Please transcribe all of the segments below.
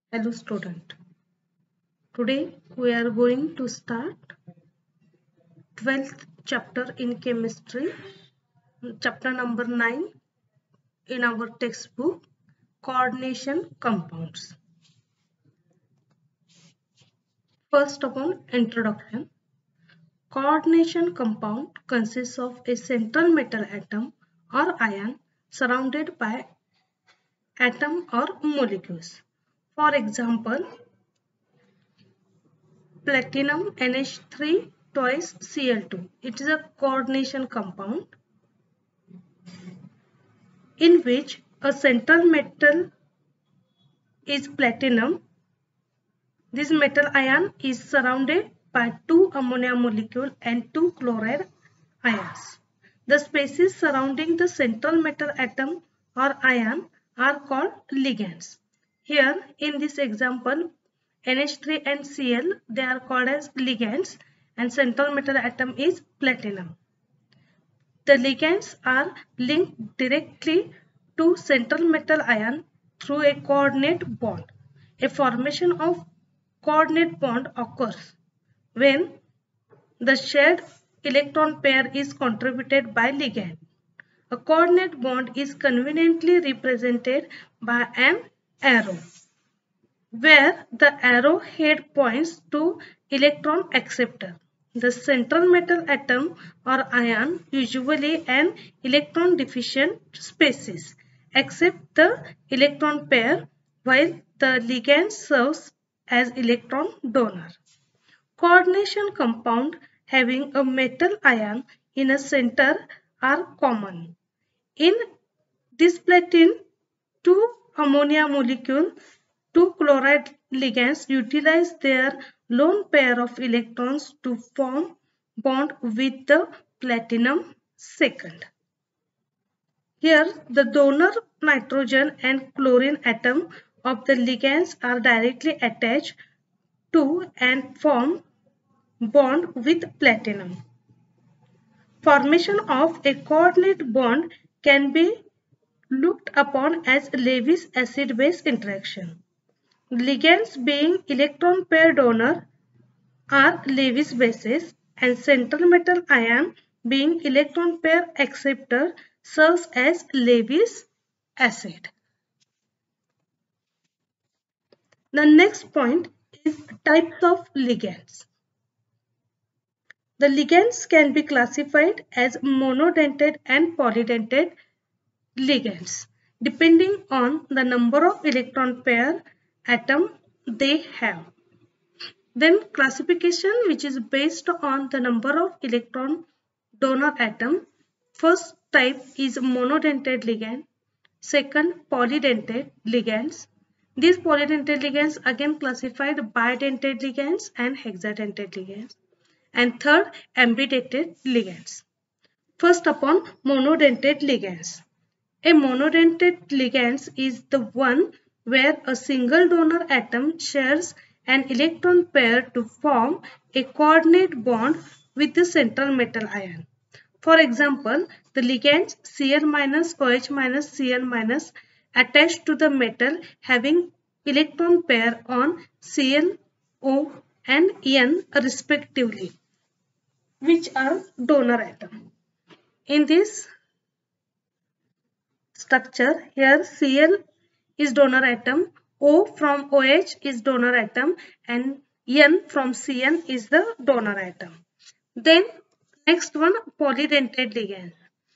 Hello student. Today we are going to start 12th chapter in chemistry, chapter number 9 in our textbook, coordination compounds. First of all, introduction. Coordination compound consists of a central metal atom or ion surrounded by atom or molecules. For example, platinum NH3 twice Cl2. It is a coordination compound in which a central metal is platinum. This metal ion is surrounded by two ammonia molecule and two chloride ions. The spaces surrounding the central metal atom or ion are called ligands. Here in this example, NH3 and Cl, they are called as ligands, and central metal atom is platinum. The ligands are linked directly to central metal ion through a coordinate bond. A formation of coordinate bond occurs when the shared electron pair is contributed by ligand. A coordinate bond is conveniently represented by an arrow, where the arrow head points to electron acceptor. The central metal atom or ion, usually an electron deficient species, accept the electron pair while the ligand serves as electron donor. Coordination compound having a metal ion in a center are common. In this platinum, two ammonia molecule, two chloride ligands utilize their lone pair of electrons to form bond with the platinum second. Here, the donor nitrogen and chlorine atom of the ligands are directly attached to and form bond with platinum. Formation of a coordinate bond can be looked upon as Lewis acid-base interaction. Ligands being electron pair donor are Lewis bases, and central metal ion being electron pair acceptor serves as Lewis acid. The next point is types of ligands. The ligands can be classified as monodentate and polydentate ligands depending on the number of electron pair atom they have. Then classification, which is based on the number of electron donor atom. First type is monodentate ligand. Second, polydentate ligands. These polydentate ligands again classified bidentate ligands and hexadentate ligands. And third, ambidentate ligands. First upon monodentate ligands. A monodentate ligand is the one where a single donor atom shares an electron pair to form a coordinate bond with the central metal ion. For example, the ligands Cl-OH-Cl- attached to the metal having electron pair on Cl, O and N respectively, which are donor atom. In this structure, here Cl is donor atom, O from OH is donor atom, and N from Cn is the donor atom. Then next one, polydentate ligand.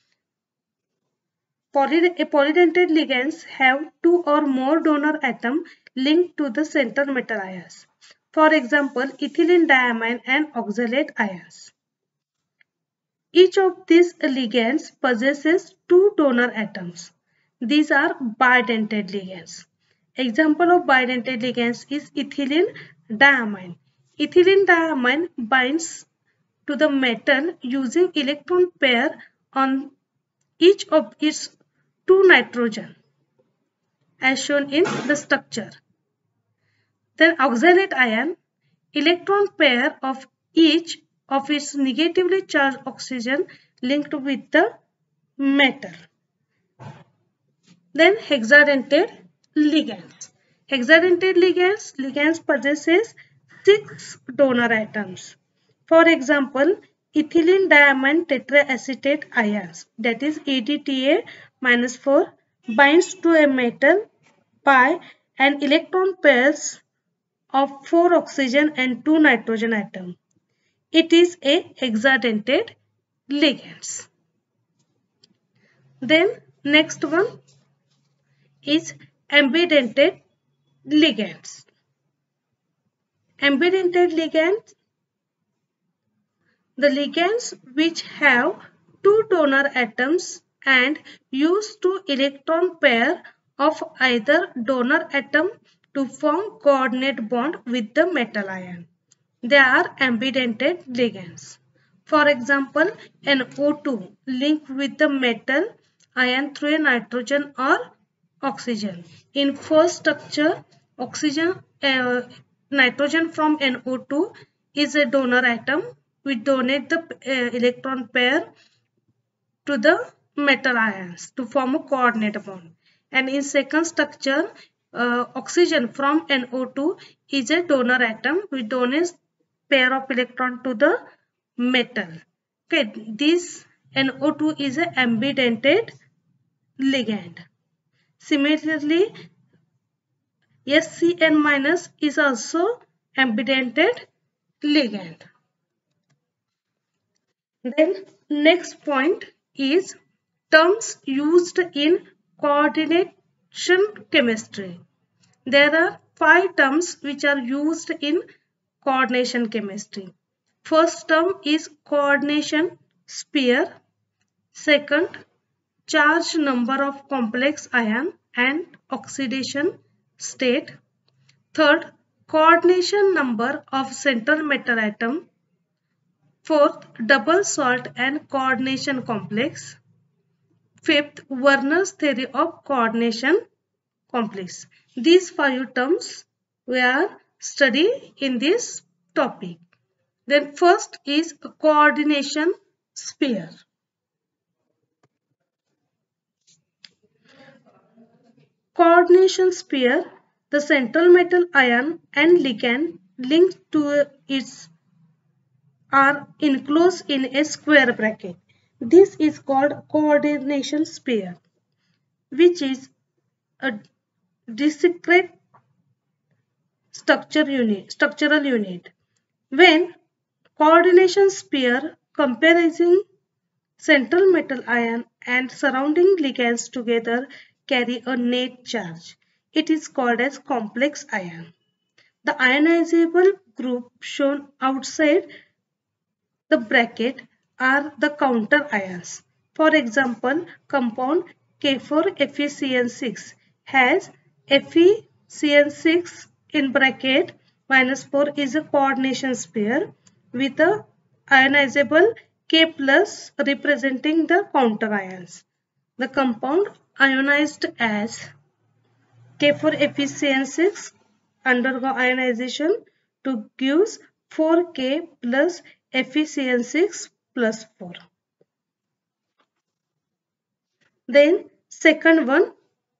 Polydentate ligands have two or more donor atoms linked to the central metal ions. For example, ethylene diamine and oxalate ions. Each of these ligands possesses two donor atoms. These are bidentate ligands. Example of bidentate ligands is ethylene diamine. Ethylene diamine binds to the metal using electron pair on each of its two nitrogen as shown in the structure. Then oxalate ion, electron pair of each of its negatively charged oxygen linked with the metal. Then hexadentate ligands. Hexadentate ligands possesses 6 donor atoms. For example, ethylene diamine tetraacetate ions, that is EDTA-4, binds to a metal by an electron pairs of 4 oxygen and 2 nitrogen atoms. It is a hexadentate ligand. Then next one is ambidentate ligands. Ambidentate ligands, the ligands which have 2 donor atoms and use 2 electron pair of either donor atom to form coordinate bond with the metal ion. They are ambidentate ligands. For example, NO2 linked with the metal ion through a nitrogen or oxygen. In first structure, nitrogen from NO2 is a donor atom. We donate the electron pair to the metal ions to form a coordinate bond. And in second structure, oxygen from NO2 is a donor atom. We donate pair of electron to the metal. Okay, this NO2 is an ambidentate ligand. Similarly, SCN- is also ambidentate ligand. Then next point is terms used in coordination chemistry. There are 5 terms which are used in coordination chemistry. First term is coordination sphere. Second, charge number of complex ion and oxidation state. Third, coordination number of central metal atom. Fourth, double salt and coordination complex. Fifth, Werner's theory of coordination complex. These 5 terms we are studying in this topic. Then first is coordination sphere. Coordination sphere, the central metal ion and ligand linked to its are enclosed in a square bracket. This is called coordination sphere, which is a discrete structural unit. When coordination sphere comprising central metal ion and surrounding ligands together carry a net charge, it is called as complex ion. The ionizable group shown outside the bracket are the counter ions. For example, compound K4FeCN6 has FeCN6 in bracket -4 is a coordination sphere with a ionizable K plus representing the counter ions. The compound ionized as K4FeCN6 undergo ionization to give 4K plus FeCN6 plus 4. Then second one,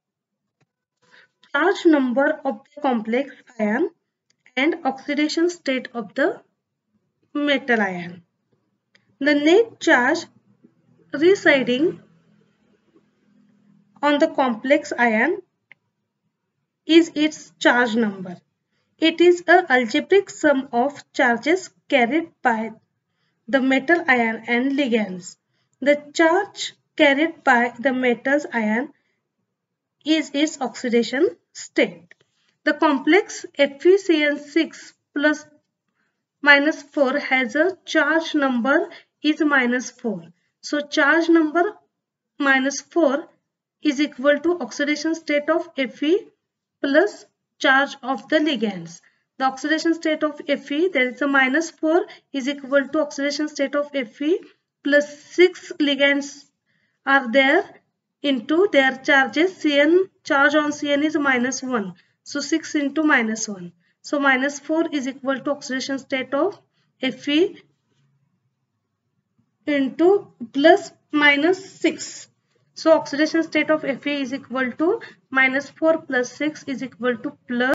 charge number of the complex ion and oxidation state of the metal ion. The net charge residing on the complex ion is its charge number. It is an algebraic sum of charges carried by the metal ion and ligands. The charge carried by the metal's ion is its oxidation state. The complex FeCN6 plus -4 has a charge number is -4. So charge number -4 is equal to oxidation state of Fe plus charge of the ligands. The oxidation state of Fe, there is a -4, is equal to oxidation state of Fe plus 6 ligands are there into their charges. Cn, charge on Cn is -1. So 6 into -1. So -4 is equal to oxidation state of Fe into plus -6. So oxidation state of Fe is equal to minus 4 plus 6 is equal to plus